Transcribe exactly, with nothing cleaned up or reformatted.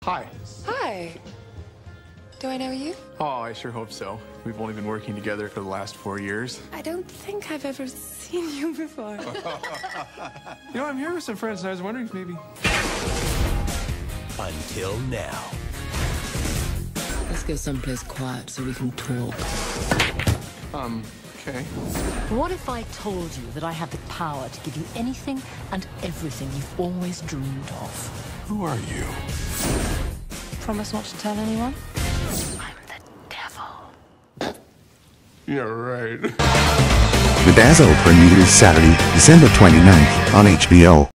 Hi. Hi. Do I know you? Oh, I sure hope so. We've only been working together for the last four years. I don't think I've ever seen you before. You know, I'm here with some friends, and I was wondering if maybe... Until now. Let's go someplace quiet so we can talk. Um, okay. What if I told you that I have the power to give you anything and everything you've always dreamed of? Who are you? Promise not to tell anyone? I'm the devil. Yeah, right. Bedazzled premieres Saturday, December twenty-ninth on H B O.